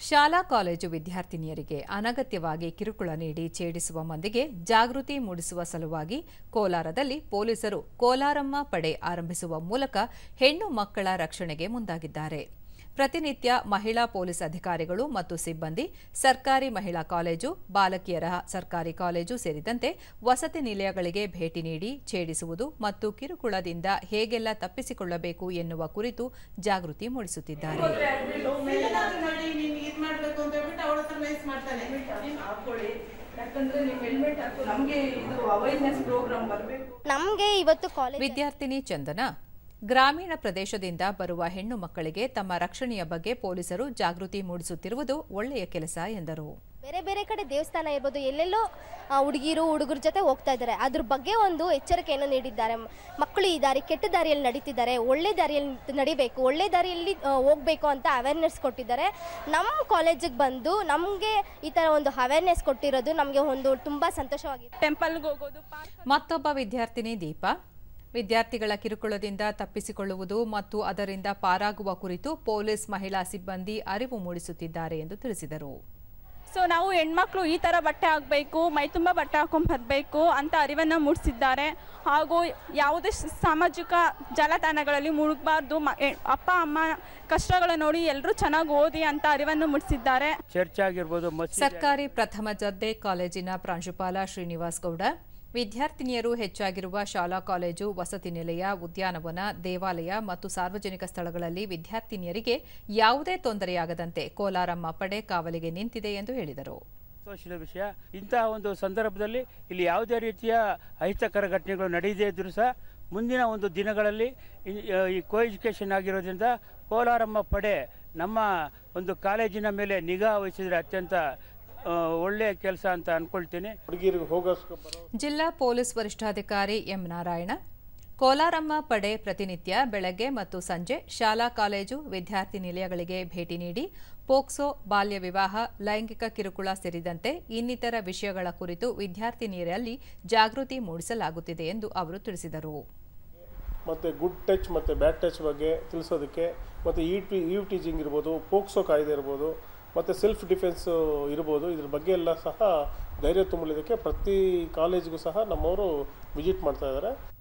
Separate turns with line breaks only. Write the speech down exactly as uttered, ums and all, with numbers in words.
ಶಾಲಾ ಕಾಲೇಜು ವಿದ್ಯಾರ್ಥಿನಿಯರಿಗೆ ಅನಗತ್ಯವಾಗಿ ಕಿರುಕುಳ ನೀಡಿ ಛೇಡಿಸುವ ಮಂದಿಗೆ ಜಾಗೃತಿ ಮೂಡಿಸುವ ಸಲುವಾಗಿ ಕೋಲಾರದಲ್ಲಿ ಪೊಲೀಸರು ಕೋಲಾರಮ್ಮ ಪಡೆ ಆರಂಭಿಸುವ ಮೂಲಕ ಹೆಣ್ಣು ಮಕ್ಕಳ ರಕ್ಷಣೆಗೆ ಮುಂದಾಗಿದ್ದಾರೆ. ಪ್ರತಿನಿತ್ಯ ಮಹಿಳಾ ಪೊಲೀಸ್ ಅಧಿಕಾರಿಗಳು ಮತ್ತು ಸಿಬ್ಬಂದಿ ಸರ್ಕಾರಿ ಮಹಿಳಾ ಕಾಲೇಜು, ಬಾಲಕಿಯರ ಸರ್ಕಾರಿ ಕಾಲೇಜು ಸೇರಿದಂತೆ ವಸತಿ ನಿಲಯಗಳಿಗೆ ಭೇಟಿ ನೀಡಿ ಛೇಡಿಸುವುದು ಮತ್ತು ಕಿರುಕುಳದಿಂದ ಹೇಗೆಲ್ಲ ತಪ್ಪಿಸಿಕೊಳ್ಳಬೇಕು ಎನ್ನುವ ಕುರಿತು ಜಾಗೃತಿ ಮೂಡಿಸುತ್ತಿದ್ದಾರೆ. ವಿದ್ಯಾರ್ಥಿನಿ ಚಂದನ ಗ್ರಾಮೀಣ ಪ್ರದೇಶದಿಂದ ಬರುವ ಹೆಣ್ಣು ಮಕ್ಕಳಿಗೆ ತಮ್ಮ ರಕ್ಷಣೆಯ ಬಗ್ಗೆ ಪೊಲೀಸರು ಜಾಗೃತಿ ಮೂಡಿಸುತ್ತಿರುವುದು ಒಳ್ಳೆಯ ಕೆಲಸ ಎಂದರು.
ಬೇರೆ ಬೇರೆ ಕಡೆ ದೇವಸ್ಥಾನ ಇರ್ಬೋದು, ಎಲ್ಲೆಲ್ಲೋ ಹುಡುಗಿರು ಹುಡುಗರ ಜೊತೆ ಹೋಗ್ತಾ ಇದ್ದಾರೆ. ಅದ್ರ ಬಗ್ಗೆ ಒಂದು ಎಚ್ಚರಿಕೆಯನ್ನು ನೀಡಿದ್ದಾರೆ. ಮಕ್ಕಳು ಈ ದಾರಿ ಕೆಟ್ಟ ದಾರಿಯಲ್ಲಿ ನಡೀತಿದ್ದಾರೆ, ಒಳ್ಳೆ ದಾರಿಯಲ್ಲಿ ನಡಿಬೇಕು, ಒಳ್ಳೆ ದಾರಿಯಲ್ಲಿ ಹೋಗಬೇಕು ಅಂತ ಅವೇರ್ನೆಸ್ ಕೊಟ್ಟಿದ್ದಾರೆ. ನಮ್ಮ ಕಾಲೇಜಿಗೆ ಬಂದು ನಮಗೆ ಈ ಥರ ಒಂದು ಅವೇರ್ನೆಸ್ ಕೊಟ್ಟಿರೋದು ನಮಗೆ ಒಂದು ತುಂಬ ಸಂತೋಷವಾಗಿದೆ.
ಟೆಂಪಲ್ಗೆ ಹೋಗೋದು.
ಮತ್ತೊಬ್ಬ ವಿದ್ಯಾರ್ಥಿನಿ ದೀಪ ವಿದ್ಯಾರ್ಥಿಗಳ ಕಿರುಕುಳದಿಂದ ತಪ್ಪಿಸಿಕೊಳ್ಳುವುದು ಮತ್ತು ಅದರಿಂದ ಪಾರಾಗುವ ಕುರಿತು ಪೊಲೀಸ್ ಮಹಿಳಾ ಸಿಬ್ಬಂದಿ ಅರಿವು ಮೂಡಿಸುತ್ತಿದ್ದಾರೆ ಎಂದು ತಿಳಿಸಿದರು.
ಸೊ ನಾವು ಹೆಣ್ಮಕ್ಳು ಈ ಥರ ಬಟ್ಟೆ ಹಾಕಬೇಕು, ಮೈ ತುಂಬ ಬಟ್ಟೆ ಹಾಕೊಂಡು ಬರಬೇಕು ಅಂತ ಅರಿವನ್ನು ಮೂಡಿಸಿದ್ದಾರೆ. ಹಾಗೂ ಯಾವುದೇ ಸಾಮಾಜಿಕ ಜಾಲತಾಣಗಳಲ್ಲಿ ಮುಳುಗಬಾರ್ದು, ಅಪ್ಪ ಅಮ್ಮ ಕಷ್ಟಗಳ ನೋಡಿ ಎಲ್ಲರೂ ಚೆನ್ನಾಗಿ ಓದಿ ಅಂತ ಅರಿವನ್ನು ಮೂಡಿಸಿದ್ದಾರೆ.
ಚರ್ಚ್ ಆಗಿರ್ಬೋದು.
ಸರ್ಕಾರಿ ಪ್ರಥಮ ದರ್ಜೆ ಕಾಲೇಜಿನ ಪ್ರಾಂಶುಪಾಲ ಶ್ರೀನಿವಾಸ್ ಗೌಡ ವಿದ್ಯಾರ್ಥಿನಿಯರು ಹೆಚ್ಚಾಗಿರುವ ಶಾಲಾ ಕಾಲೇಜು, ವಸತಿ ನಿಲಯ, ಉದ್ಯಾನವನ, ದೇವಾಲಯ ಮತ್ತು ಸಾರ್ವಜನಿಕ ಸ್ಥಳಗಳಲ್ಲಿ ವಿದ್ಯಾರ್ಥಿನಿಯರಿಗೆ ಯಾವುದೇ ತೊಂದರೆಯಾಗದಂತೆ ಕೋಲಾರಮ್ಮ ಪಡೆ ಕಾವಲಿಗೆ ನಿಂತಿದೆ ಎಂದು ಹೇಳಿದರು.
ಸಂತೋಷದ ವಿಷಯ, ಇಂತಹ ಒಂದು ಸಂದರ್ಭದಲ್ಲಿ ಇಲ್ಲಿ ಯಾವುದೇ ರೀತಿಯ ಅಹಿತಕರ ಘಟನೆಗಳು ನಡೆಯದೇ ಇದ್ದರೂ ಸಹ ಮುಂದಿನ ಒಂದು ದಿನಗಳಲ್ಲಿ ಈ ಕೋ ಎಜುಕೇಷನ್ ಆಗಿರೋದ್ರಿಂದ ಕೋಲಾರಮ್ಮ ಪಡೆ ನಮ್ಮ ಒಂದು ಕಾಲೇಜಿನ ಮೇಲೆ ನಿಗಾ ವಹಿಸಿದರೆ ಅತ್ಯಂತ ಒಳ್ಳೆಯ ಕೆಲಸ ಅಂತ ಅನ್ಕೊಳ್ತೀನಿ.
ಜಿಲ್ಲಾ ಪೊಲೀಸ್ ವರಿಷ್ಠಾಧಿಕಾರಿ ಎಂ ನಾರಾಯಣ ಕೋಲಾರಮ್ಮ ಪಡೆ ಪ್ರತಿನಿತ್ಯ ಬೆಳಗ್ಗೆ ಮತ್ತು ಸಂಜೆ ಶಾಲಾ ಕಾಲೇಜು, ವಿದ್ಯಾರ್ಥಿ ನಿಲಯಗಳಿಗೆ ಭೇಟಿ ನೀಡಿ ಪೋಕ್ಸೋ, ಬಾಲ್ಯ ವಿವಾಹ, ಲೈಂಗಿಕ ಕಿರುಕುಳ ಸೇರಿದಂತೆ ಇನ್ನಿತರ ವಿಷಯಗಳ ಕುರಿತು ವಿದ್ಯಾರ್ಥಿನಿಯರಲ್ಲಿ ಜಾಗೃತಿ ಮೂಡಿಸಲಾಗುತ್ತಿದೆ ಎಂದು ಅವರು ತಿಳಿಸಿದರು.
ಮತ್ತು ಗುಡ್ ಟಚ್ ಮತ್ತು ಬ್ಯಾಡ್ ಟಚ್ ಬಗ್ಗೆ ತಿಳಿಸೋದಕ್ಕೆ, ಮತ್ತು ಈ ಈವ್ ಟೀಚಿಂಗ್ ಇರ್ಬೋದು, ಪೋಕ್ಸೋ ಕಾಯ್ದೆ ಇರ್ಬೋದು, ಮತ್ತು ಸೆಲ್ಫ್ ಡಿಫೆನ್ಸ್ ಇರ್ಬೋದು, ಇದ್ರ ಬಗ್ಗೆ ಎಲ್ಲ ಸಹ ಧೈರ್ಯ ತುಂಬಲಿದ್ದಕ್ಕೆ ಪ್ರತಿ ಕಾಲೇಜಿಗೂ ಸಹ ನಮ್ಮವರು ವಿಸಿಟ್ ಮಾಡ್ತಾ ಇದ್ದಾರೆ.